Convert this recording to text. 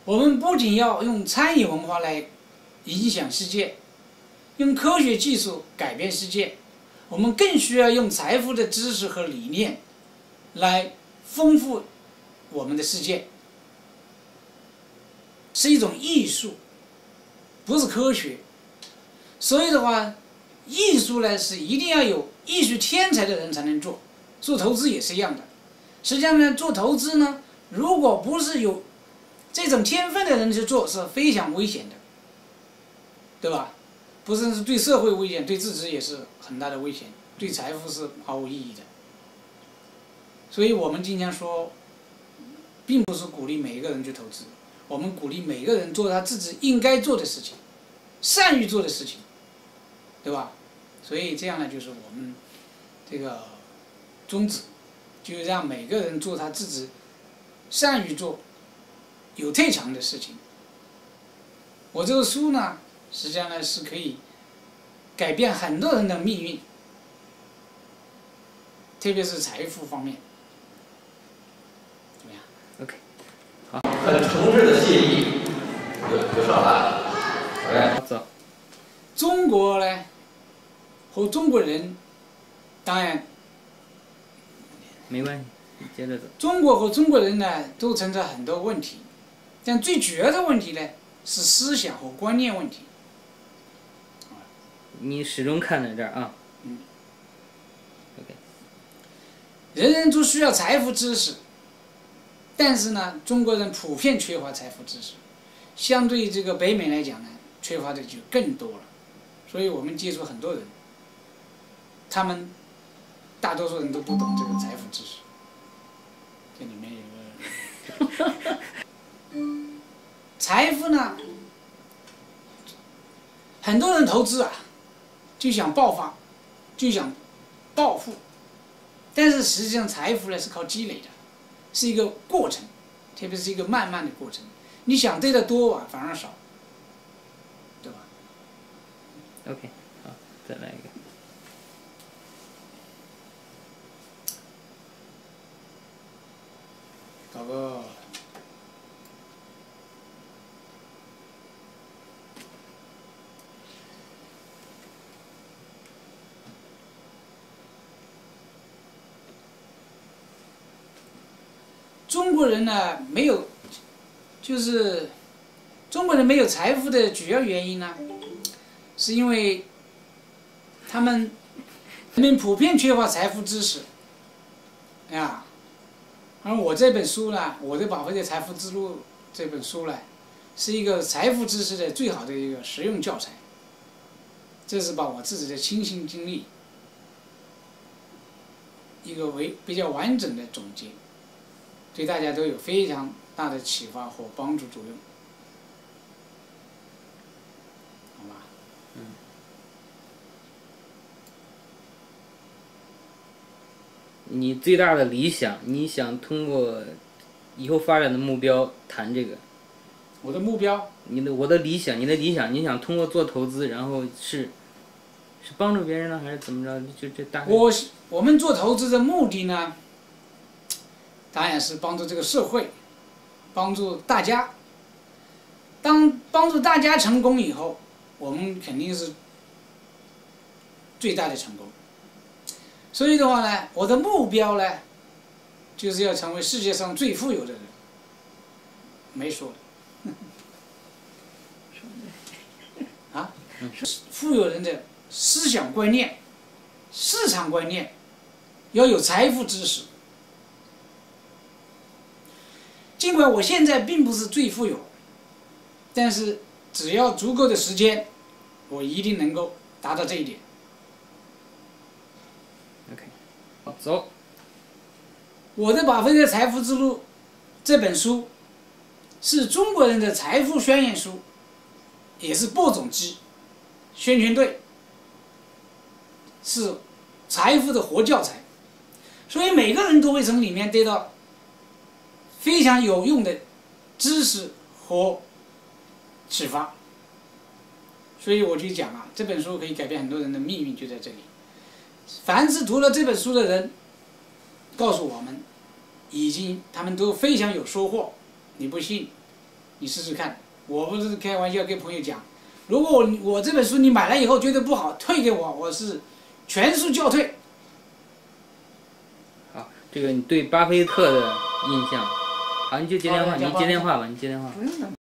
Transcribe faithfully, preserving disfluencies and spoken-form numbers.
我们不仅要用餐饮文化来影响世界，用科学技术改变世界，我们更需要用财富的知识和理念来丰富我们的世界，是一种艺术，不是科学。所以的话，艺术呢是一定要有艺术天才的人才能做，做投资也是一样的。实际上呢，做投资呢，如果不是有这种天分的人去做，是非常危险的，对吧？不是对社会危险，对自己也是很大的危险，对财富是毫无意义的。所以我们经常说，并不是鼓励每一个人去投资，我们鼓励每个人做他自己应该做的事情，善于做的事情，对吧？所以这样呢，就是我们这个宗旨，就让每个人做他自己善于做、有特长的事情。我这个书呢，实际上呢是可以改变很多人的命运，特别是财富方面。怎么样 ？OK， 好。 很诚挚的谢意，就就上来了。OK， 走。 中国呢，和中国人，当然没关系，你接着走。 中国和中国人呢，都存在很多问题，但最主要的问题呢，是思想和观念问题。 你始终看在这儿啊。 嗯。 OK。 人人都需要财富知识，但是呢，中国人普遍缺乏财富知识，相对于这个北美来讲呢，缺乏的就更多了。所以我们接触很多人，他们大多数人都不懂这个财富知识。这里面有个财富呢，很多人投资啊，就想爆发，就想暴富，但是实际上财富呢是靠积累的，是一个过程，特别是一个慢慢的过程。你想得的多啊，反而少，对吧 ？OK， 好，再来一个。 搞个中国人呢，没有，就是中国人没有财富的主要原因呢，是因为他们人们普遍缺乏财富知识，啊。而我这本书呢，我的《巴菲特财富之路》这本书呢，是一个财富知识的最好的一个实用教材。这是把我自己的亲身经历，一个为比较完整的总结，对大家都有非常大的启发和帮助作用，好吧？ 嗯。你最大的理想，你想通过以后发展的目标谈这个？ 我的目标？ 你的我的理想，你的理想，你想通过做投资，然后是是帮助别人呢，还是怎么着？就这大概。 我我们做投资的目的呢，当然是帮助这个社会，帮助大家。当帮助大家成功以后，我们肯定是最大的成功。所以的话呢，我的目标呢，就是要成为世界上最富有的人。没说的。啊，富有人的思想观念、市场观念，要有财富知识。尽管我现在并不是最富有，但是只要足够的时间，我一定能够达到这一点。 OK， 好，走。 我的《巴菲特财富之路》这本书，是中国人的财富宣言书，也是播种机、宣传队，是财富的活教材，所以每个人都会从里面得到非常有用的知识和启发。所以我就讲啊，这本书可以改变很多人的命运，就在这里。凡是读了这本书的人，告诉我们，已经他们都非常有收获。你不信， 你试试看。我不是开玩笑跟朋友讲，如果我我这本书你买了以后觉得不好，退给我，我是全数叫退。 好，这个你对巴菲特的印象，好，你就接电话，你接电话吧，你接电话。 不用的。